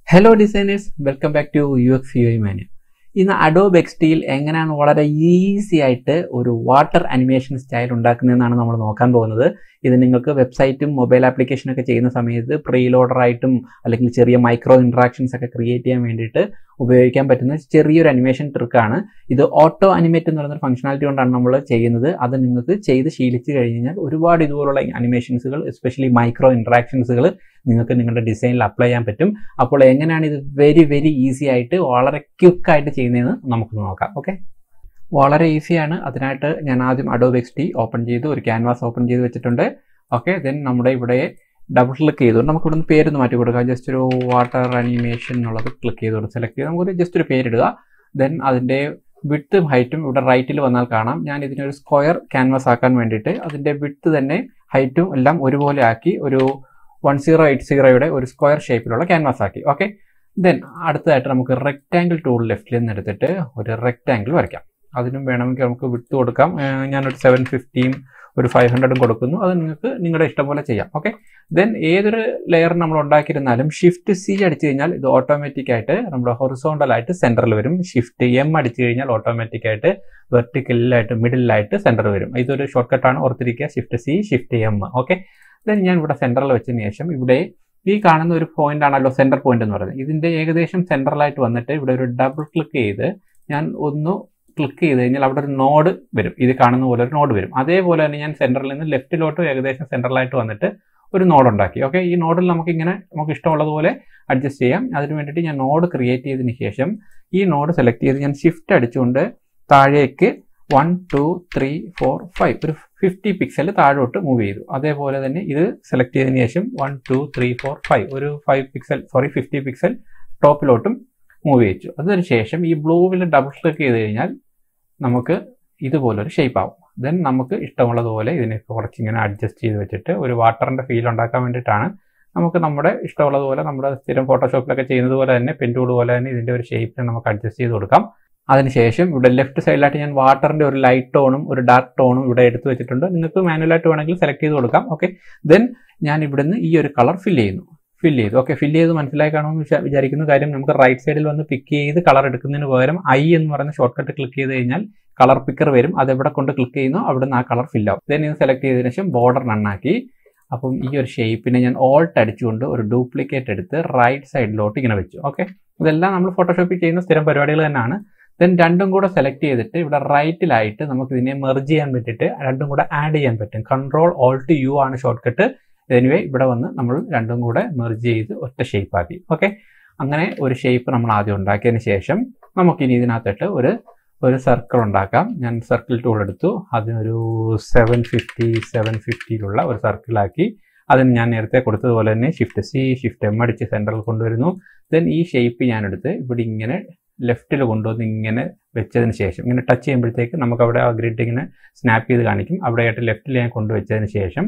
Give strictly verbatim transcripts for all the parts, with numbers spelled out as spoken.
Hello designers, welcome back to UXUIMANIA. In Adobe X D, എങ്ങനെയാണ് വളരെ easy ആയിട്ട് ഒരു വാട്ടർ അനിമേഷൻ സ്റ്റൈൽ ഉണ്ടാക്കുന്നതെന്നാണ് നമ്മൾ നോക്കാൻ പോകുന്നത്. ഇത് നിങ്ങൾക്ക് വെബ്സൈറ്റും മൊബൈൽ ആപ്ലിക്കേഷൻ ഒക്കെ ചെയ്യുന്ന സമയത്ത് പ്രീലോഡർ ആയിട്ടും അല്ലെങ്കിൽ ചെറിയ മൈക്രോ ഇന്ററാക്ഷൻസ് ഒക്കെ ക്രിയേറ്റ് ചെയ്യാൻ വേണ്ടിയിട്ട് ഉപയോഗിക്കാൻ പറ്റുന്ന ചെറിയൊരു അനിമേഷൻ ട്രിക്കാണ്. ഇത് ഓട്ടോ അനിമേറ്റ് എന്ന് പറയുന്ന ഫംഗ്ഷനാലിറ്റി കൊണ്ടാണ് നമ്മൾ ചെയ്യുന്നത്. അത് നിങ്ങൾക്ക് ചെയ്ത് ശീലിച്ചു കഴിഞ്ഞാൽ ഒരുപാട് ഇതുപോലുള്ള അനിമേഷൻസുകൾ എസ്പെഷ്യലി മൈക്രോ ഇന്ററാക്ഷൻസുകൾ നിങ്ങൾക്ക് നിങ്ങളുടെ ഡിസൈനിൽ അപ്ലൈ ചെയ്യാൻ പറ്റും. അപ്പോൾ എങ്ങനെയാണ് ഇത് വെരി വെരി ഈസി ആയിട്ട് വളരെ ക്വിക്കായിട്ട് ചെയ്യുന്നതെന്ന് നമുക്ക് നോക്കാം. ഓക്കെ, വളരെ ഈസിയാണ്. അതിനായിട്ട് ഞാൻ ആദ്യം Adobe X D ഓപ്പൺ ചെയ്തു, ഒരു ക്യാൻവാസ് ഓപ്പൺ ചെയ്ത് വെച്ചിട്ടുണ്ട്. ഓക്കെ, ദെൻ നമ്മുടെ ഇവിടെ ഡബിൾ ക്ലിക്ക് ചെയ്തുകൊണ്ട് നമുക്ക് ഇവിടുന്ന് പേരൊന്ന് മാറ്റി കൊടുക്കാം. ജസ്റ്റ് ഒരു വാട്ടർ അനിമേഷൻ എന്നുള്ളത് ക്ലിക്ക് ചെയ്തുകൊണ്ട് സെലക്ട് ചെയ്ത് നമുക്കൊരു ജസ്റ്റ് ഒരു പേരിടുക. ദെൻ അതിൻ്റെ വിഡ്ത്തും ഹൈറ്റും ഇവിടെ റൈറ്റിൽ വന്നാൽ കാണാം. ഞാൻ ഇതിനൊരു സ്ക്വയർ ക്യാൻവാസ് ആക്കാൻ വേണ്ടിയിട്ട് അതിൻ്റെ വിഡ്ത്ത് തന്നെ ഹൈറ്റും എല്ലാം ഒരുപോലെ ആക്കി ഒരു വൺ സീറോ എയ്റ്റ് സീറോയുടെ ഒരു സ്ക്വയർ ഷേപ്പിലുള്ള ക്യാൻവാസ് ആക്കി. ഓക്കെ, ദെൻ അടുത്തതായിട്ട് നമുക്ക് റെക്റ്റാങ്കിൾ ടൂൾ ലെഫ്റ്റിൽ നിന്ന് എടുത്തിട്ട് ഒരു റെക്റ്റാങ്കിൾ വരയ്ക്കാം. അതിനും വേണമെങ്കിൽ നമുക്ക് വിഡ്ത്ത് കൊടുക്കാം. ഞാനൊരു സെവൻ ഫിഫ്റ്റിയും ഒരു ഫൈവ് ഹൺഡ്രഡും കൊടുക്കുന്നു. അത് നിങ്ങൾക്ക് നിങ്ങളുടെ ഇഷ്ടം പോലെ ചെയ്യാം. ഓക്കെ, ദെൻ ഏതൊരു ലെയർ നമ്മൾ ഉണ്ടാക്കിയിരുന്നാലും ഷിഫ്റ്റ് സി അടിച്ചു കഴിഞ്ഞാൽ ഇത് ഓട്ടോമാറ്റിക് ആയിട്ട് നമ്മുടെ ഹൊറിസോണ്ടൽ ആയിട്ട് സെന്ററിൽ വരും. ഷിഫ്റ്റ് എം അടിച്ചു കഴിഞ്ഞാൽ ഓട്ടോമാറ്റിക് ആയിട്ട് വെർട്ടിക്കലിലായിട്ട് മിഡിലായിട്ട് സെന്റർ വരും. ഇതൊരു ഷോർട്ട് കട്ടാണ്, ഓർത്തിരിക്കുക. Shift C shift M. Okay, then ഞാൻ ഇവിടെ സെന്ററിൽ വെച്ചതിന് ശേഷം ഇവിടെ ഈ കാണുന്ന ഒരു പോയിന്റ് ആണല്ലോ സെന്റർ പോയിന്റ് എന്ന് പറയുന്നത്. ഇതിന്റെ ഏകദേശം സെന്ററിലായിട്ട് വന്നിട്ട് ഇവിടെ ഒരു ഡബിൾ ക്ലിക്ക് ചെയ്ത് ഞാൻ ഒന്ന് ക്ലിക്ക് ചെയ്ത് കഴിഞ്ഞാൽ അവിടെ ഒരു നോഡ് വരും. ഇത് കാണുന്ന പോലെ ഒരു നോഡ് വരും. അതേപോലെ തന്നെ ഞാൻ സെന്ററിൽ നിന്ന് ലെഫ്റ്റിലോട്ട് ഏകദേശം സെന്ററിലായിട്ട് വന്നിട്ട് ഒരു നോഡ് ഉണ്ടാക്കി. ഓക്കെ, ഈ നോഡിൽ നമുക്ക് ഇങ്ങനെ നമുക്ക് ഇഷ്ടമുള്ളതുപോലെ അഡ്ജസ്റ്റ് ചെയ്യാം. അതിന് വേണ്ടിയിട്ട് ഞാൻ നോഡ് ക്രിയേറ്റ് ചെയ്തതിന് ശേഷം ഈ നോഡ് സെലക്ട് ചെയ്ത് ഞാൻ ഷിഫ്റ്റ് അടിച്ചുകൊണ്ട് താഴേക്ക് one two three four five ഒരു ഫിഫ്റ്റി പിക്സൽ താഴോട്ട് മൂവ് ചെയ്തു. അതേപോലെ തന്നെ ഇത് സെലക്ട് ചെയ്തതിന് ശേഷം one two three four five ഒരു five pixel sorry fifty pixel ടോപ്പിലോട്ടും മൂവ് ചെയ്യിച്ചു. അതിനുശേഷം ഈ ബ്ലൂവിൽ ഡബിൾ ക്ലിക്ക് ചെയ്ത് കഴിഞ്ഞാൽ നമുക്ക് ഇതുപോലൊരു ഷേപ്പ് ആവും. ദെൻ നമുക്ക് ഇഷ്ടമുള്ളതുപോലെ ഇതിനെ കുറച്ചിങ്ങനെ അഡ്ജസ്റ്റ് ചെയ്ത് വെച്ചിട്ട് ഒരു വാട്ടറിൻ്റെ ഫീൽ ഉണ്ടാക്കാൻ വേണ്ടിയിട്ടാണ് നമുക്ക് നമ്മുടെ ഇഷ്ടമുള്ളതുപോലെ നമ്മുടെ സ്ഥിരം ഫോട്ടോഷോപ്പിലൊക്കെ ചെയ്യുന്നത് പോലെ തന്നെ പെൻ ടൂൾ പോലെ തന്നെ ഇതിൻ്റെ ഒരു ഷേപ്പിന് നമുക്ക് അഡ്ജസ്റ്റ് ചെയ്ത് കൊടുക്കാം. അതിനുശേഷം ഇവിടെ ലെഫ്റ്റ് സൈഡിലായിട്ട് ഞാൻ വാട്ടറിൻ്റെ ഒരു ലൈറ്റ് ടോണും ഒരു ഡാർക്ക് ടോണും ഇവിടെ എടുത്ത് വെച്ചിട്ടുണ്ട്. നിങ്ങൾക്ക് മാനുവലായിട്ട് വേണമെങ്കിൽ സെലക്ട് ചെയ്ത് കൊടുക്കാം. ഓക്കെ, ദെൻ ഞാൻ ഇവിടുന്ന് ഈ ഒരു കളർ ഫില്ല് ചെയ്യുന്നു ഫില്ല് ചെയ്തു ഓക്കെ, ഫില്ല് ചെയ്ത് മനസ്സിലായി കാണുമെന്ന് വിചാരിക്കുന്ന കാര്യം നമുക്ക് റൈറ്റ് സൈഡിൽ വന്ന് പിക്ക് ചെയ്ത് കളർ എടുക്കുന്നതിന് പകരം ഐ എന്ന് പറയുന്ന ഷോർട്ട് കട്ട് ക്ലിക്ക് ചെയ്ത് കഴിഞ്ഞാൽ കളർ പിക്കർ വരും. അത് എവിടെ കൊണ്ട് ക്ലിക്ക് ചെയ്യുന്നു അവിടുന്ന് ആ കളർ ഫില്ലാവും. ദെൻ ഇത് സെലക്ട് ചെയ്തതിനു ശേഷം ബോർഡർ നണ്ണാക്കി. അപ്പം ഈ ഒരു ഷേപ്പിനെ ഞാൻ ഓൾട്ട് അടിച്ചുകൊണ്ട് ഒരു ഡ്യൂപ്ലിക്കേറ്റ് എടുത്ത് റൈറ്റ് സൈഡിലോട്ട് ഇങ്ങനെ വെച്ചു. ഓക്കെ, ഇതെല്ലാം നമ്മൾ ഫോട്ടോഷോപ്പിൽ ചെയ്യുന്ന സ്ഥിരം പരിപാടികൾ തന്നെയാണ്. ദെൻ രണ്ടും കൂടെ സെലക്ട് ചെയ്തിട്ട് ഇവിടെ റൈറ്റിലായിട്ട് നമുക്ക് ഇതിനെ മെർജ് ചെയ്യാൻ പറ്റിയിട്ട് രണ്ടും കൂടെ ആഡ് ചെയ്യാൻ പറ്റും. കൺട്രോൾ ഓൾട്ട് യു ആണ് ഷോർട്ട് കട്ട്. എനിവേ ഇവിടെ വന്ന് നമ്മൾ രണ്ടും കൂടെ മെർജ് ചെയ്ത് ഒറ്റ ഷേപ്പ് ആക്കി. ഓക്കെ, അങ്ങനെ ഒരു ഷേപ്പ് നമ്മൾ ആദ്യം ഉണ്ടാക്കിയതിന് ശേഷം നമുക്കിനി ഇതിനകത്തിട്ട് ഒരു ഒരു സർക്കിൾ ഉണ്ടാക്കാം. ഞാൻ സർക്കിൾ ടൂൾ എടുത്തു. അതിനൊരു സെവൻ ഫിഫ്റ്റി സെവൻ ഫിഫ്റ്റിയിലുള്ള ഒരു സർക്കിളാക്കി. അതിന് ഞാൻ നേരത്തെ കൊടുത്തതുപോലെ തന്നെ ഷിഫ്റ്റ് സി ഷിഫ്റ്റ് എം അടിച്ച് സെൻറ്ററിൽ കൊണ്ടുവരുന്നു. ദെൻ ഈ ഷേപ്പ് ഞാനെടുത്ത് ഇവിടെ ഇങ്ങനെ ലെഫ്റ്റിൽ കൊണ്ടുവന്ന് ഇങ്ങനെ വെച്ചതിന് ശേഷം ഇങ്ങനെ ടച്ച് ചെയ്യുമ്പോഴത്തേക്ക് നമുക്ക് അവിടെ ആ ഗ്രിഡ് ഇങ്ങനെ സ്നാപ്പ് ചെയ്ത് കാണിക്കും. അവിടെയായിട്ട് ലെഫ്റ്റിൽ ഞാൻ കൊണ്ടുവച്ചതിന് ശേഷം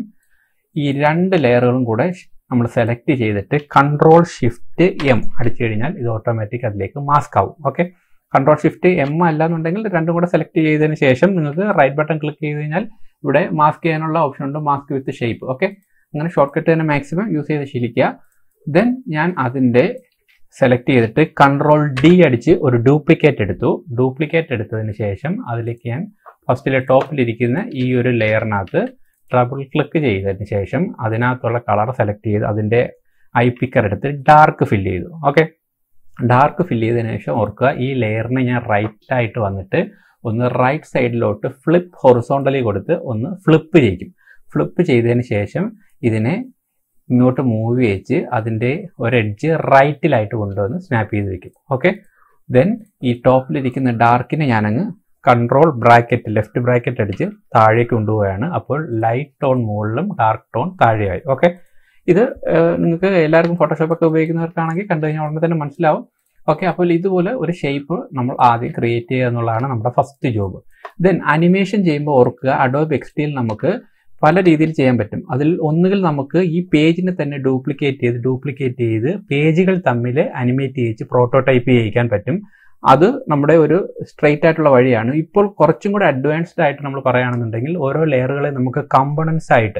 ഈ രണ്ട് ലെയറുകളും കൂടെ നമ്മൾ സെലക്ട് ചെയ്തിട്ട് കൺട്രോൾ ഷിഫ്റ്റ് എം അടിച്ചു കഴിഞ്ഞാൽ ഇത് ഓട്ടോമാറ്റിക് അതിലേക്ക് മാസ്ക് ആവും. ഓക്കെ, കൺട്രോൾ ഷിഫ്റ്റ് എം അല്ലാന്നുണ്ടെങ്കിൽ രണ്ടും കൂടെ സെലക്ട് ചെയ്തതിന് ശേഷം നിങ്ങൾക്ക് റൈറ്റ് ബട്ടൺ ക്ലിക്ക് ചെയ്ത് കഴിഞ്ഞാൽ ഇവിടെ മാസ്ക് ചെയ്യാനുള്ള ഓപ്ഷൻ ഉണ്ട്, മാസ്ക് വിത്ത് ഷേപ്പ്. ഓക്കെ, അങ്ങനെ ഷോർട്ട് കട്ട് തന്നെ മാക്സിമം യൂസ് ചെയ്ത് ശീലിക്കുക. ദെൻ ഞാൻ അതിൻ്റെ സെലക്ട് ചെയ്തിട്ട് കൺട്രോൾ ഡി അടിച്ച് ഒരു ഡ്യൂപ്ലിക്കേറ്റ് എടുത്തു. ഡ്യൂപ്ലിക്കേറ്റ് എടുത്തതിന് ശേഷം അതിലേക്ക് ഞാൻ ഫസ്റ്റിലെ ടോപ്പിലിരിക്കുന്ന ഈ ഒരു ലെയറിനകത്ത് ഡബിൾ ക്ലിക്ക് ചെയ്തതിന് ശേഷം അതിനകത്തുള്ള കളർ സെലക്ട് ചെയ്ത് അതിൻ്റെ ഐ പിക്കർ എടുത്ത് ഡാർക്ക് ഫില്ല് ചെയ്തു. ഓക്കെ, ഡാർക്ക് ഫില്ല് ചെയ്തതിന് ശേഷം ഓർക്കുക ഈ ലെയറിനെ ഞാൻ റൈറ്റായിട്ട് വന്നിട്ട് ഒന്ന് റൈറ്റ് സൈഡിലോട്ട് ഫ്ലിപ്പ് ഹൊറിസോണ്ടലി കൊടുത്ത് ഒന്ന് ഫ്ലിപ്പ് ചെയ്യിക്കും. ഫ്ലിപ്പ് ചെയ്തതിന് ശേഷം ഇതിനെ ഇങ്ങോട്ട് മൂവ് ചെയ്യിച്ച് അതിൻ്റെ ഒരു എഡ്ജ് റൈറ്റിലായിട്ട് കൊണ്ടുവന്ന് സ്നാപ്പ് ചെയ്ത് വെക്കും. ഓക്കെ, ദെൻ ഈ ടോപ്പിലിരിക്കുന്ന ഡാർക്കിനെ ഞാനങ്ങ് കൺട്രോൾ ബ്രാക്കറ്റ് ലെഫ്റ്റ് ബ്രാക്കറ്റ് അടിച്ച് താഴേക്ക് കൊണ്ടുപോവുകയാണ്. അപ്പോൾ ലൈറ്റ് ടോൺ മുകളിലും ഡാർക്ക് ടോൺ താഴെയായി. ഓക്കെ, ഇത് നിങ്ങൾക്ക് എല്ലാവർക്കും ഫോട്ടോഷോപ്പൊക്കെ ഉപയോഗിക്കുന്നവർക്കാണെങ്കിൽ കണ്ടു കഴിഞ്ഞാൽ ഉടനെ തന്നെ മനസ്സിലാവും. ഓക്കെ, അപ്പോൾ ഇതുപോലെ ഒരു ഷേപ്പ് നമ്മൾ ആദ്യം ക്രിയേറ്റ് ചെയ്യുക എന്നുള്ളതാണ് നമ്മുടെ ഫസ്റ്റ് ജോബ്. ദെൻ അനിമേഷൻ ചെയ്യുമ്പോൾ ഓർക്കുക Adobe X D യിൽ നമുക്ക് പല രീതിയിൽ ചെയ്യാൻ പറ്റും. അതിൽ ഒന്നുകിൽ നമുക്ക് ഈ പേജിനെ തന്നെ ഡ്യൂപ്ലിക്കേറ്റ് ചെയ്ത് ഡ്യൂപ്ലിക്കേറ്റ് ചെയ്ത് പേജുകൾ തമ്മിൽ അനിമേറ്റ് ചെയ്യിച്ച് പ്രോട്ടോടൈപ്പ് ചെയ്യിക്കാൻ പറ്റും. അത് നമ്മുടെ ഒരു സ്ട്രെയിറ്റ് ആയിട്ടുള്ള വഴിയാണ്. ഇപ്പോൾ കുറച്ചും കൂടെ അഡ്വാൻസ്ഡ് ആയിട്ട് നമ്മൾ പറയുകയാണെന്നുണ്ടെങ്കിൽ ഓരോ ലെയറുകളെ നമുക്ക് കമ്പോണൻസ് ആയിട്ട്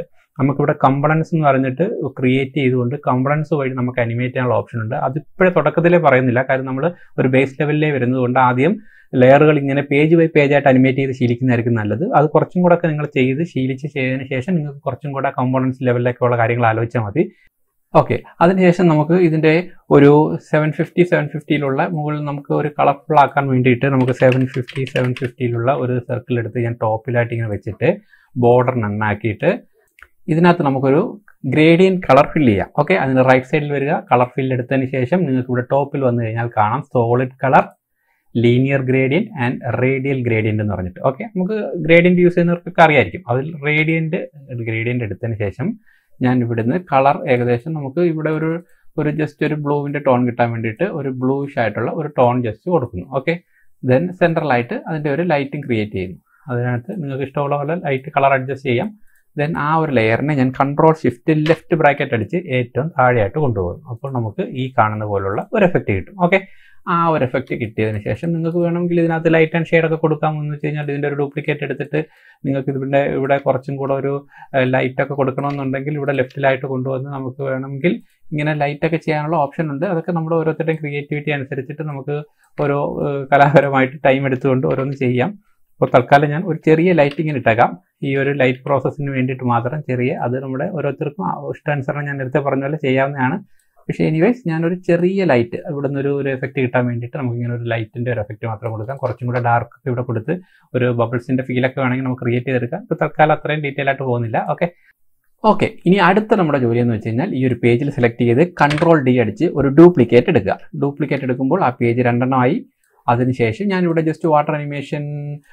നമുക്കിവിടെ കമ്പണൻസ് എന്ന് പറഞ്ഞിട്ട് ക്രിയേറ്റ് ചെയ്തുകൊണ്ട് കമ്പണൻസ് വഴി നമുക്ക് അനിമേറ്റ് ചെയ്യാനുള്ള ഓപ്ഷൻ ഉണ്ട്. അതിപ്പോഴേ തുടക്കത്തിലേ പറയുന്നില്ല, കാരണം നമ്മൾ ഒരു ബേസ് ലെവലിലേ വരുന്നതുകൊണ്ട് ആദ്യം ലെയറുകൾ ഇങ്ങനെ പേജ് ബൈ പേജ് ആയിട്ട് അനിമേറ്റ് ചെയ്ത് ശീലിക്കുന്നതായിരിക്കും നല്ലത്. അത് കുറച്ചും കൂടെ ഒക്കെ നിങ്ങൾ ചെയ്ത് ശീലിച്ച് ചെയ്തതിന് ശേഷം നിങ്ങൾക്ക് കുറച്ചും കൂടെ കമ്പോണൻസ് ലെവലിലേക്കുള്ള കാര്യങ്ങൾ ആലോചിച്ചാൽ മതി. ഓക്കെ, അതിനുശേഷം നമുക്ക് ഇതിൻ്റെ ഒരു സെവൻ ഫിഫ്റ്റി സെവൻ ഫിഫ്റ്റിയിലുള്ള മുകളിൽ നമുക്ക് ഒരു കളർഫുൾ ആക്കാൻ വേണ്ടിയിട്ട് നമുക്ക് സെവൻ ഫിഫ്റ്റി സെവൻ ഫിഫ്റ്റിയിലുള്ള ഒരു സർക്കിൾ എടുത്ത് ഞാൻ ടോപ്പിലായിട്ട് ഇങ്ങനെ വെച്ചിട്ട് ബോർഡർ നന്നാക്കിയിട്ട് ഇതിനകത്ത് നമുക്കൊരു ഗ്രേഡിയൻ കളർ ഫിൽ ചെയ്യാം. ഓക്കെ, അതിൻ്റെ റൈറ്റ് സൈഡിൽ വരിക, കളർ ഫിൽ എടുത്തതിന് ശേഷം നിങ്ങൾക്ക് ഇവിടെ ടോപ്പിൽ വന്നു കഴിഞ്ഞാൽ കാണാം solid colour, linear gradient and radial gradient എന്ന് പറഞ്ഞിട്ട്. ഓക്കെ, നമുക്ക് ഗ്രേഡിയൻറ്റ് യൂസ് ചെയ്യുന്നവർക്കൊക്കെ അറിയായിരിക്കും. അതിൽ റേഡിയൻറ്റ് ഗ്രേഡിയൻറ്റ് എടുത്തതിന് ശേഷം ഞാൻ ഇവിടുന്ന് കളർ ഏകദേശം നമുക്ക് ഇവിടെ ഒരു ഒരു ജസ്റ്റ് ഒരു ബ്ലൂവിൻ്റെ ടോൺ കിട്ടാൻ വേണ്ടിയിട്ട് ഒരു ബ്ലൂയിഷ് ആയിട്ടുള്ള ഒരു ടോൺ ജസ്റ്റ് കൊടുക്കുന്നു. ഓക്കെ, ദെൻ സെൻട്രലായിട്ട് അതിൻ്റെ ഒരു ലൈറ്റിംഗ് ക്രിയേറ്റ് ചെയ്യുന്നു. അതിനകത്ത് നിങ്ങൾക്ക് ഇഷ്ടമുള്ള പോലെ ലൈറ്റ് കളർ അഡ്ജസ്റ്റ് ചെയ്യാം. ദെൻ ആ ഒരു ലെയറിനെ ഞാൻ കൺട്രോൾ ഷിഫ്റ്റ് ലെഫ്റ്റ് ബ്രാക്കറ്റ് അടിച്ച് ഏറ്റവും താഴെയായിട്ട് കൊണ്ടുപോകുന്നു. അപ്പോൾ നമുക്ക് ഈ കാണുന്ന പോലുള്ള ഒരു എഫക്റ്റ് കിട്ടും. ഓക്കെ, ആ ഒരു എഫക്റ്റ് കിട്ടിയതിന് ശേഷം നിങ്ങൾക്ക് വേണമെങ്കിൽ ഇതിനകത്ത് ലൈറ്റ് ആൻഡ് ഷെയ്ഡൊക്കെ കൊടുക്കാമെന്ന് വെച്ച് കഴിഞ്ഞാൽ ഇതിൻ്റെ ഒരു ഡ്യൂപ്ലിക്കേറ്റ് എടുത്തിട്ട് നിങ്ങൾക്ക് ഇതിൻ്റെ ഇവിടെ കുറച്ചും കൂടെ ഒരു ലൈറ്റൊക്കെ കൊടുക്കണമെന്നുണ്ടെങ്കിൽ ഇവിടെ ലെഫ്റ്റിലായിട്ട് കൊണ്ടുവന്ന് നമുക്ക് വേണമെങ്കിൽ ഇങ്ങനെ ലൈറ്റൊക്കെ ചെയ്യാനുള്ള ഓപ്ഷൻ ഉണ്ട്. അതൊക്കെ നമ്മുടെ ഓരോരുത്തരുടെയും ക്രിയേറ്റിവിറ്റി അനുസരിച്ചിട്ട് നമുക്ക് ഓരോ കലാപരമായിട്ട് ടൈം എടുത്തുകൊണ്ട് ഓരോന്ന് ചെയ്യാം. അപ്പോൾ തൽക്കാലം ഞാൻ ഒരു ചെറിയ ലൈറ്റിങ്ങിന് ഇട്ടേക്കാം, ഈ ഒരു ലൈറ്റ് പ്രോസസ്സിന് വേണ്ടിയിട്ട് മാത്രം ചെറിയ, അത് നമ്മുടെ ഓരോരുത്തർക്കും ഇഷ്ടാനുസരണം ഞാൻ നേരത്തെ പറഞ്ഞ പോലെ ചെയ്യാവുന്നതാണ്. പക്ഷേ എനിവേസ് ഞാനൊരു ചെറിയ ലൈറ്റ് ഇവിടെ നിന്ന് ഒരു ഒരു എഫക്റ്റ് കിട്ടാൻ വേണ്ടിയിട്ട് നമുക്ക് ഇങ്ങനെ ഒരു ലൈറ്റിൻ്റെ ഒരു എഫക്റ്റ് മാത്രം കൊടുക്കാം. കുറച്ചും കൂടെ ഡാർക്ക് ഒക്കെ ഇവിടെ കൊടുത്ത് ഒരു ബബിൾസിൻ്റെ ഫീലൊക്കെ വേണമെങ്കിൽ നമുക്ക് ക്രിയേറ്റ് ചെയ്തെടുക്കാം. ഇപ്പോൾ തൽക്കാലം അത്രയും ഡീറ്റെയിൽ ആയിട്ട് പോകുന്നില്ല. ഓക്കെ ഓക്കെ ഇനി അടുത്ത നമ്മുടെ ജോലി എന്ന് വെച്ച് കഴിഞ്ഞാൽ ഈ ഒരു പേജിൽ സെലക്ട് ചെയ്ത് കൺട്രോൾ ഡി അടിച്ച് ഒരു ഡ്യൂപ്ലിക്കേറ്റ് എടുക്കുക. ഡ്യൂപ്ലിക്കേറ്റ് എടുക്കുമ്പോൾ ആ പേജ് രണ്ടെണ്ണമായി. അതിനുശേഷം ഞാനിവിടെ ജസ്റ്റ് വാട്ടർ അനിമേഷൻ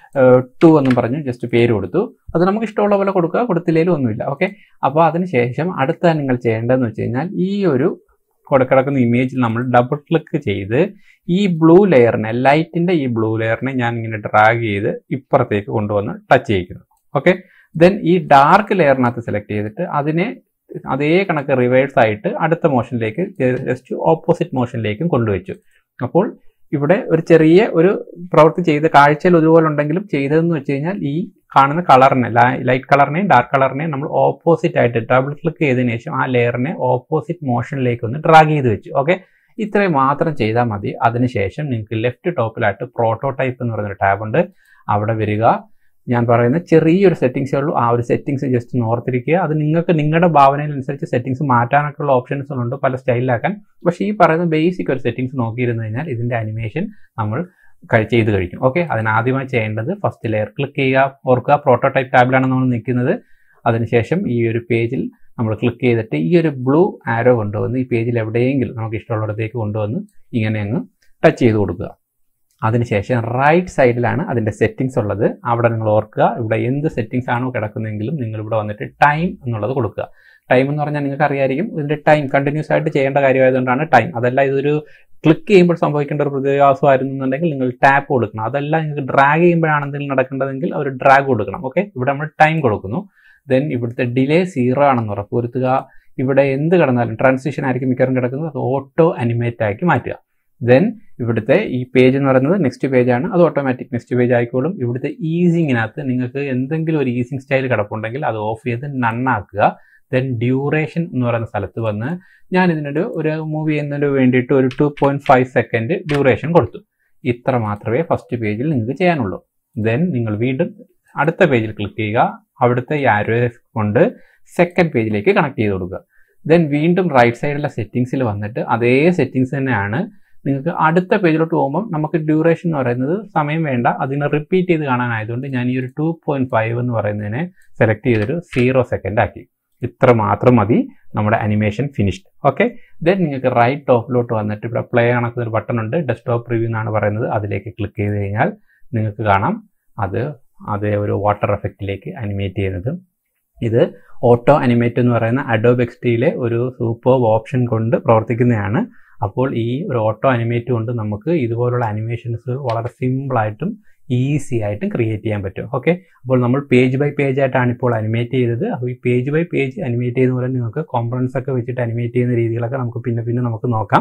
ടു എന്നും പറഞ്ഞ് ജസ്റ്റ് പേര് കൊടുത്തു. അത് നമുക്ക് ഇഷ്ടമുള്ള പോലെ കൊടുക്കുക, കൊടുത്തില്ലേലും ഒന്നുമില്ല. ഓക്കെ, അപ്പോൾ അതിനുശേഷം അടുത്ത നിങ്ങൾ ചെയ്യേണ്ടതെന്ന് വെച്ച് കഴിഞ്ഞാൽ ഈ ഒരു കൊടുക്കിടക്കുന്ന ഇമേജിൽ നമ്മൾ ഡബിൾ ക്ലിക്ക് ചെയ്ത് ഈ ബ്ലൂ ലെയറിനെ, ലൈറ്റിൻ്റെ ഈ ബ്ലൂ ലെയറിനെ ഞാൻ ഇങ്ങനെ ഡ്രാഗ് ചെയ്ത് ഇപ്പുറത്തേക്ക് കൊണ്ടുവന്ന് ടച്ച് ചെയ്യിക്കുന്നു. ഓക്കെ, ദെൻ ഈ ഡാർക്ക് ലെയറിനകത്ത് സെലക്ട് ചെയ്തിട്ട് അതിനെ അതേ കണക്ക് റിവേഴ്സ് ആയിട്ട് അടുത്ത മോഷനിലേക്ക് ജസ്റ്റ് ഓപ്പോസിറ്റ് മോഷനിലേക്കും കൊണ്ടുവച്ചു. അപ്പോൾ ഇവിടെ ഒരു ചെറിയ ഒരു പ്രവൃത്തി ചെയ്ത് കാഴ്ചയിൽ ഒരുപോലെ ഉണ്ടെങ്കിലും ചെയ്തതെന്ന് വെച്ച് കഴിഞ്ഞാൽ ഈ കാണുന്ന കളറിനെ, ലൈറ്റ് കളറിനെയും ഡാർക്ക് കളറിനെയും നമ്മൾ ഓപ്പോസിറ്റ് ആയിട്ട് ഡബിൾ ക്ലിക്ക് ചെയ്തതിനു ശേഷം ആ ലെയറിനെ ഓപ്പോസിറ്റ് മോഷനിലേക്ക് ഒന്ന് ഡ്രാഗ് ചെയ്ത് വെച്ചു. ഓക്കെ, ഇത്രയും മാത്രം ചെയ്താൽ മതി. അതിനുശേഷം നിങ്ങൾക്ക് ലെഫ്റ്റ് ടോപ്പിലായിട്ട് പ്രോട്ടോടൈപ്പ് എന്ന് പറയുന്നൊരു ടാബ് ഉണ്ട്. അവിടെ വരിക. ഞാൻ പറയുന്ന ചെറിയൊരു സെറ്റിങ്സേ ഉള്ളൂ. ആ ഒരു സെറ്റിങ്സ് ജസ്റ്റ് ഓർത്തിരിക്കുക. അത് നിങ്ങൾക്ക് നിങ്ങളുടെ ഭാവനയിലനുസരിച്ച് സെറ്റിങ്സ് മാറ്റാനൊക്കെ ഉള്ള ഓപ്ഷൻസുകളുണ്ട് പല സ്റ്റൈലിലാക്കാൻ. പക്ഷേ ഈ പറയുന്ന ബേസിക് ഒരു സെറ്റിങ്സ് നോക്കിയിരുന്നു കഴിഞ്ഞാൽ ഇതിൻ്റെ അനിമേഷൻ നമ്മൾ ചെയ്ത് കഴിക്കും. ഓക്കെ, അതിനാദ്യമായി ചെയ്യേണ്ടത് ഫസ്റ്റ് ലെയർ ക്ലിക്ക് ചെയ്യുക. ഓർക്കുക, പ്രോട്ടോടൈപ്പ് ടാബിലാണ് നമ്മൾ നിൽക്കുന്നത്. അതിനുശേഷം ഈ ഒരു പേജിൽ നമ്മൾ ക്ലിക്ക് ചെയ്തിട്ട് ഈ ഒരു ബ്ലൂ ആരോ കൊണ്ടുവന്ന് ഈ പേജിൽ എവിടെയെങ്കിലും നമുക്ക് ഇഷ്ടമുള്ളിടത്തേക്ക് കൊണ്ടുവന്ന് ഇങ്ങനെ അങ്ങ് ടച്ച് ചെയ്ത് കൊടുക്കുക. അതിനുശേഷം റൈറ്റ് സൈഡിലാണ് അതിൻ്റെ സെറ്റിങ്സ് ഉള്ളത്. അവിടെ നിങ്ങൾ ഓർക്കുക, ഇവിടെ എന്ത് സെറ്റിങ്സ് ആണോ കിടക്കുന്നതെങ്കിലും നിങ്ങൾ ഇവിടെ വന്നിട്ട് ടൈം എന്നുള്ളത് കൊടുക്കുക. ടൈം എന്ന് പറഞ്ഞാൽ നിങ്ങൾക്ക് അറിയായിരിക്കും, ഇതിൻ്റെ ടൈം കണ്ടിന്യൂസ് ആയിട്ട് ചെയ്യേണ്ട കാര്യമായതുകൊണ്ടാണ് ടൈം. അതല്ല ഇതൊരു ക്ലിക്ക് ചെയ്യുമ്പോൾ സംഭവിക്കേണ്ട ഒരു പ്രതിഭാസമായിരുന്നുണ്ടെങ്കിൽ നിങ്ങൾ ടാപ്പ് കൊടുക്കണം. അതല്ല നിങ്ങൾക്ക് ഡ്രാഗ് ചെയ്യുമ്പോഴാണ് എന്തെങ്കിലും നടക്കേണ്ടതെങ്കിൽ ഒരു ഡ്രാഗ് കൊടുക്കണം. ഓക്കെ, ഇവിടെ നമ്മൾ ടൈം കൊടുക്കുന്നു. ദെൻ ഇവിടുത്തെ ഡിലേ സീറോ ആണെന്ന് ഉറപ്പുവരുത്തുക. ഇവിടെ എന്ത് കിടന്നാലും ട്രാൻസിഷൻ ആയിരിക്കും മിക്കവാറും കിടക്കുന്നത്, അത് ഓട്ടോ അനിമേറ്റ് ആക്കി മാറ്റുക. ദെൻ ഇവിടുത്തെ ഈ പേജ് എന്ന് പറയുന്നത് നെക്സ്റ്റ് പേജാണ്, അത് ഓട്ടോമാറ്റിക് നെക്സ്റ്റ് പേജ് ആയിക്കോളും. ഇവിടുത്തെ ഈസിങ്ങിനകത്ത് നിങ്ങൾക്ക് എന്തെങ്കിലും ഒരു ഈസിങ് സ്റ്റൈൽ കിടപ്പുണ്ടെങ്കിൽ അത് ഓഫ് ചെയ്ത് നണ്ണാക്കുക. ദെൻ ഡ്യൂറേഷൻ എന്ന് പറയുന്ന സ്ഥലത്ത് വന്ന് ഞാൻ ഇതിനൊരു ഒരു മൂവ് ചെയ്യുന്നതിന് വേണ്ടിയിട്ട് ഒരു two point five second duration കൊടുത്തു. ഇത്ര മാത്രമേ ഫസ്റ്റ് പേജിൽ നിങ്ങൾക്ക് ചെയ്യാനുള്ളൂ. ദെൻ നിങ്ങൾ വീണ്ടും അടുത്ത പേജിൽ ക്ലിക്ക് ചെയ്യുക. അവിടുത്തെ ഈ ആരോ കൊണ്ട് സെക്കൻഡ് പേജിലേക്ക് കണക്ട് ചെയ്ത് കൊടുക്കുക. ദെൻ വീണ്ടും റൈറ്റ് സൈഡിലെ സെറ്റിങ്സിൽ വന്നിട്ട് അതേ സെറ്റിങ്സ് തന്നെയാണ് നിങ്ങൾക്ക് അടുത്ത പേജിലോട്ട് പോകുമ്പോൾ നമുക്ക് ഡ്യൂറേഷൻ എന്ന് പറയുന്നത് സമയം വേണ്ട, അതിനെ റിപ്പീറ്റ് ചെയ്ത് കാണാനായതുകൊണ്ട് ഞാൻ ഈ ഒരു ടു പോയിന്റ് ഫൈവ് എന്ന് പറയുന്നതിനെ സെലക്ട് ചെയ്തൊരു സീറോ സെക്കൻഡ് ആക്കി. ഇത്ര മാത്രം മതി, നമ്മുടെ അനിമേഷൻ ഫിനിഷ്ഡ്. ഓക്കെ, ദെൻ നിങ്ങൾക്ക് റൈറ്റ് ടോപ്പിലോട്ട് വന്നിട്ട് ഇവിടെ പ്ലേ കണക്കുന്ന ഒരു ബട്ടൺ ഉണ്ട്, ഡെസ്ക്ടോപ്പ് റിവ്യൂ എന്നാണ് പറയുന്നത്. അതിലേക്ക് ക്ലിക്ക് ചെയ്ത് കഴിഞ്ഞാൽ നിങ്ങൾക്ക് കാണാം അത് അതേ ഒരു വാട്ടർ എഫക്റ്റിലേക്ക് അനിമേറ്റ് ചെയ്യുന്നത്. ഇത് ഓട്ടോ അനിമേറ്റ് എന്ന് പറയുന്ന അഡോബ് എക്സ്ഡിയിലെ ഒരു സൂപ്പർബ് ഓപ്ഷൻ കൊണ്ട് പ്രവർത്തിക്കുന്നതാണ്. അപ്പോൾ ഈ ഒരു ഓട്ടോ അനിമേറ്റ് കൊണ്ട് നമുക്ക് ഇതുപോലുള്ള അനിമേഷൻസ് വളരെ സിമ്പിളായിട്ടും ഈസി ആയിട്ടും ക്രിയേറ്റ് ചെയ്യാൻ പറ്റും. ഓക്കെ, അപ്പോൾ നമ്മൾ പേജ് ബൈ പേജ് ആയിട്ടാണ് ഇപ്പോൾ അനിമേറ്റ് ചെയ്തത്. അപ്പോൾ ഈ പേജ് ബൈ പേജ് അനിമേറ്റ് ചെയ്യുന്ന പോലെ നിങ്ങൾക്ക് കോമ്പണൻസ് ഒക്കെ വെച്ചിട്ട് അനിമേറ്റ് ചെയ്യുന്ന രീതികളൊക്കെ നമുക്ക് പിന്നെ പിന്നെ നമുക്ക് നോക്കാം.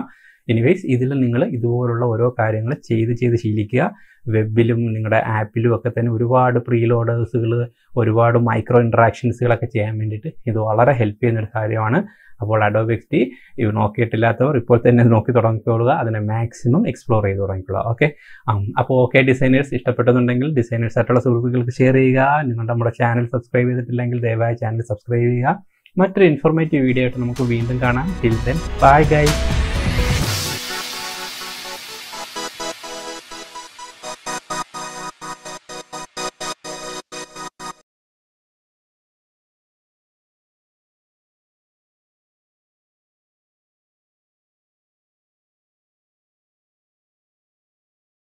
എനിവേസ് ഇതിൽ നിങ്ങൾ ഇതുപോലുള്ള ഓരോ കാര്യങ്ങൾ ചെയ്ത് ചെയ്ത് ശീലിക്കുക. വെബിലും നിങ്ങളുടെ ആപ്പിലും ഒക്കെ തന്നെ ഒരുപാട് പ്രീ ലോഡേഴ്സുകൾ, ഒരുപാട് മൈക്രോ ഇൻട്രാക്ഷൻസുകളൊക്കെ ചെയ്യാൻ വേണ്ടിയിട്ട് ഇത് വളരെ ഹെൽപ്പ് ചെയ്യുന്നൊരു കാര്യമാണ്. അപ്പോൾ അഡോബ് എക്സ് ഡി ഇവ നോക്കിയിട്ടില്ലാത്തവർ ഇപ്പോൾ തന്നെ നോക്കി തുടങ്ങിക്കൊള്ളുക, അതിനെ മാക്സിമം എക്സ്പ്ലോർ ചെയ്ത് തുടങ്ങിക്കൊള്ളുക. ഓക്കെ, അപ്പോൾ ഓക്കെ ഡിസൈനേഴ്സ്, ഇഷ്ടപ്പെട്ടെന്നുണ്ടെങ്കിൽ ഡിസൈനേഴ്സ് ആയിട്ടുള്ള സുഹൃത്തുക്കൾക്ക് ഷെയർ ചെയ്യുക. നിങ്ങളുടെ നമ്മുടെ ചാനൽ സബ്സ്ക്രൈബ് ചെയ്തിട്ടില്ലെങ്കിൽ ദയവായി ചാനൽ സബ്സ്ക്രൈബ് ചെയ്യുക. മറ്റൊരു ഇൻഫോർമേറ്റീവ് വീഡിയോ ആയിട്ട് നമുക്ക് വീണ്ടും കാണാം. Till then bye guys.